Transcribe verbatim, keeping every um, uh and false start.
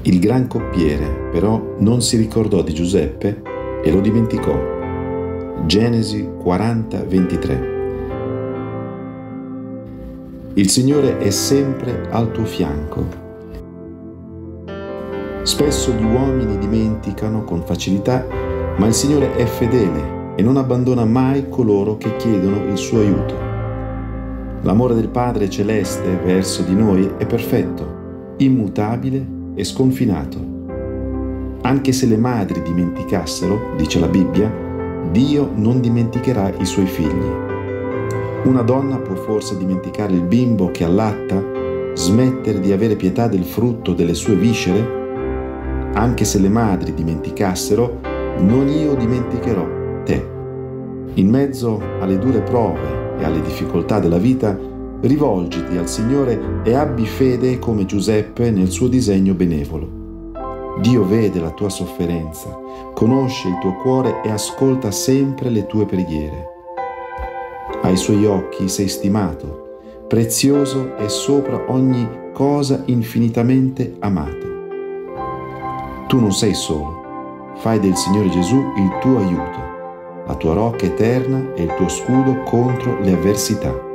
Il gran coppiere però non si ricordò di Giuseppe e lo dimenticò. Genesi quaranta ventitré. Il Signore è sempre al tuo fianco. Spesso gli uomini dimenticano con facilità, ma il Signore è fedele e non abbandona mai coloro che chiedono il suo aiuto. L'amore del Padre Celeste verso di noi è perfetto, immutabile e sconfinato. Anche se le madri dimenticassero, dice la Bibbia, Dio non dimenticherà i suoi figli. Una donna può forse dimenticare il bimbo che allatta, smettere di avere pietà del frutto delle sue viscere? Anche se le madri dimenticassero, non io dimenticherò te. In mezzo alle dure prove e alle difficoltà della vita, rivolgiti al Signore e abbi fede come Giuseppe nel suo disegno benevolo. Dio vede la tua sofferenza, conosce il tuo cuore e ascolta sempre le tue preghiere. Ai suoi occhi sei stimato, prezioso e sopra ogni cosa infinitamente amato. Tu non sei solo, fai del Signore Gesù il tuo aiuto, la tua rocca eterna e il tuo scudo contro le avversità.